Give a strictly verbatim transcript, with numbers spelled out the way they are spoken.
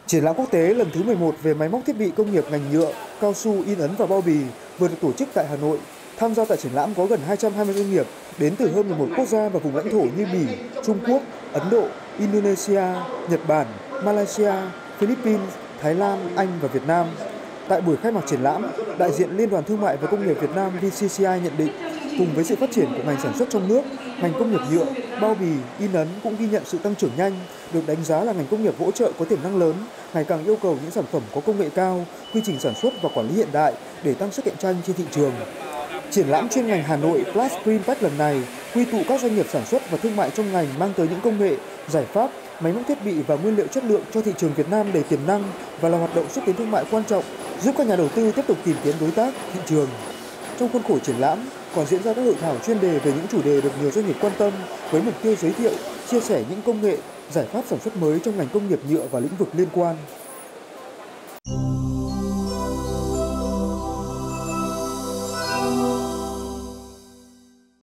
Triển lãm quốc tế lần thứ mười một về máy móc thiết bị công nghiệp ngành nhựa, cao su, in ấn và bao bì vừa được tổ chức tại Hà Nội. Tham gia tại triển lãm có gần hai trăm hai mươi doanh nghiệp đến từ hơn mười một quốc gia và vùng lãnh thổ như Bỉ, Trung Quốc, Ấn Độ, Indonesia, Nhật Bản, Malaysia, Philippines, Thái Lan, Anh và Việt Nam. Tại buổi khai mạc triển lãm, đại diện Liên đoàn Thương mại và Công nghiệp Việt Nam vê xê xê i nhận định, cùng với sự phát triển của ngành sản xuất trong nước, ngành công nghiệp nhựa, bao bì, in ấn cũng ghi nhận sự tăng trưởng nhanh, được đánh giá là ngành công nghiệp hỗ trợ có tiềm năng lớn, ngày càng yêu cầu những sản phẩm có công nghệ cao, quy trình sản xuất và quản lý hiện đại để tăng sức cạnh tranh trên thị trường. Triển lãm chuyên ngành Hà Nội Plus Greenpack lần này quy tụ các doanh nghiệp sản xuất và thương mại trong ngành mang tới những công nghệ, giải pháp, máy móc thiết bị và nguyên liệu chất lượng cho thị trường Việt Nam đầy tiềm năng và là hoạt động xúc tiến thương mại quan trọng, giúp các nhà đầu tư tiếp tục tìm kiếm đối tác, thị trường. Trong khuôn khổ triển lãm còn diễn ra các hội thảo chuyên đề về những chủ đề được nhiều doanh nghiệp quan tâm với mục tiêu giới thiệu, chia sẻ những công nghệ, giải pháp sản xuất mới trong ngành công nghiệp nhựa và lĩnh vực liên quan.